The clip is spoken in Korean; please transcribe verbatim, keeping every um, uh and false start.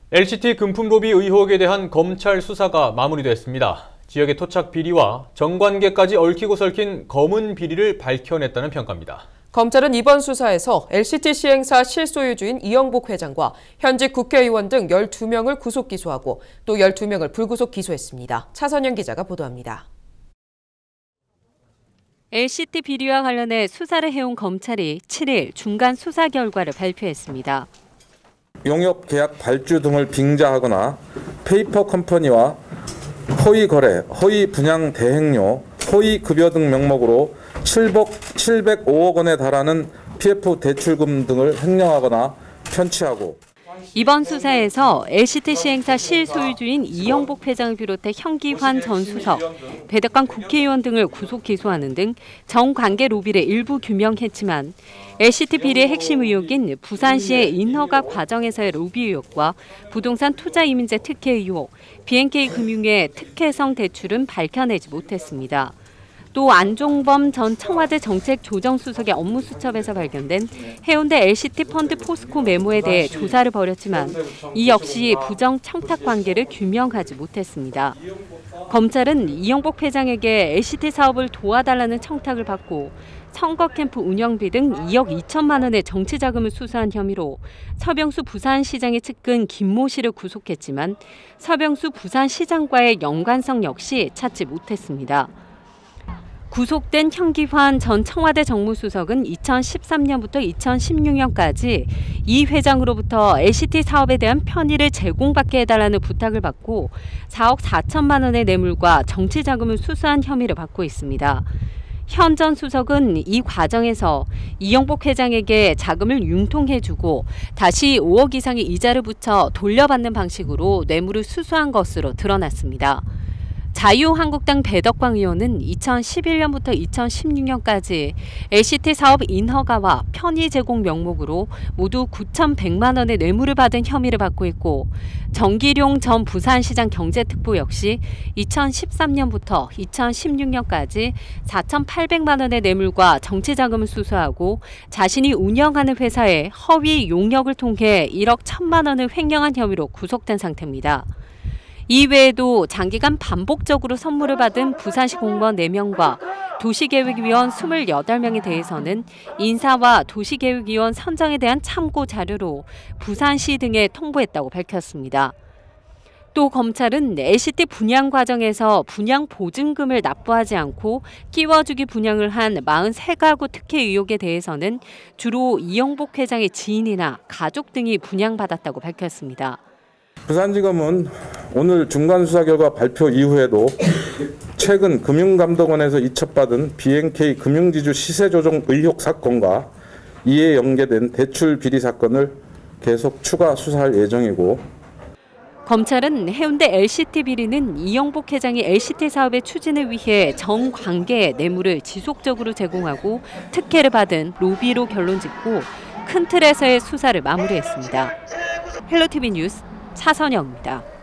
엘시티 금품 로비 의혹에 대한 검찰 수사가 마무리됐습니다. 지역의 토착 비리와 정관계까지 얽히고 설킨 검은 비리를 밝혀냈다는 평가입니다. 검찰은 이번 수사에서 엘시티 시행사 실소유주인 이영복 회장과 현직 국회의원 등 열두 명을 구속 기소하고 또 열두 명을 불구속 기소했습니다. 차선영 기자가 보도합니다. 엘시티 비리와 관련해 수사를 해온 검찰이 칠 일 중간 수사 결과를 발표했습니다. 용역 계약 발주 등을 빙자하거나 페이퍼 컴퍼니와 허위 거래, 허위 분양 대행료, 허위 급여 등 명목으로 칠백오억 원에 달하는 피에프 대출금 등을 횡령하거나 편취하고 이번 수사에서 엘시티 시행사 실소유주인 이영복 회장을 비롯해 현기환 전 수석, 배덕관 국회의원 등을 구속 기소하는 등 정관계 로비를 일부 규명했지만 엘시티 비리의 핵심 의혹인 부산시의 인허가 과정에서의 로비 의혹과 부동산 투자 이민제 특혜 의혹, 비엔케이 금융의 특혜성 대출은 밝혀내지 못했습니다. 또 안종범 전 청와대 정책조정수석의 업무 수첩에서 발견된 해운대 엘시티 펀드 포스코 메모에 대해 조사를 벌였지만 이 역시 부정 청탁 관계를 규명하지 못했습니다. 검찰은 이영복 회장에게 엘시티 사업을 도와달라는 청탁을 받고 선거 캠프 운영비 등 이억 이천만 원의 정치 자금을 수수한 혐의로 서병수 부산시장의 측근 김모 씨를 구속했지만 서병수 부산시장과의 연관성 역시 찾지 못했습니다. 구속된 현기환 전 청와대 정무수석은 이천십삼 년부터 이천십육 년까지 이 회장으로부터 엘시티 사업에 대한 편의를 제공받게 해달라는 부탁을 받고 사억 사천만 원의 뇌물과 정치 자금을 수수한 혐의를 받고 있습니다. 현 전 수석은 이 과정에서 이영복 회장에게 자금을 융통해주고 다시 오억 이상의 이자를 붙여 돌려받는 방식으로 뇌물을 수수한 것으로 드러났습니다. 자유한국당 배덕광 의원은 이천십일 년부터 이천십육 년까지 엘시티 사업 인허가와 편의 제공 명목으로 모두 구천백만 원의 뇌물을 받은 혐의를 받고 있고 정기룡 전 부산시장 경제특보 역시 이천십삼 년부터 이천십육 년까지 사천팔백만 원의 뇌물과 정치자금을 수수하고 자신이 운영하는 회사에 허위 용역을 통해 일억 천만 원을 횡령한 혐의로 구속된 상태입니다. 이외에도 장기간 반복적으로 선물을 받은 부산시 공무원 네 명과 도시계획위원 이십팔 명에 대해서는 인사와 도시계획위원 선정에 대한 참고 자료로 부산시 등에 통보했다고 밝혔습니다. 또 검찰은 엘시티 분양 과정에서 분양 보증금을 납부하지 않고 끼워주기 분양을 한 사십삼 가구 특혜 의혹에 대해서는 주로 이영복 회장의 지인이나 가족 등이 분양받았다고 밝혔습니다. 부산지검은 오늘 중간수사 결과 발표 이후에도 최근 금융감독원에서 이첩받은 비엔케이 금융지주 시세조정 의혹 사건과 이에 연계된 대출 비리 사건을 계속 추가 수사할 예정이고 검찰은 해운대 엘시티 비리는 이영복 회장이 엘시티 사업의 추진을 위해 정관계의 뇌물을 지속적으로 제공하고 특혜를 받은 로비로 결론 짓고 큰 틀에서의 수사를 마무리했습니다. 헬로티비 뉴스 차선영입니다.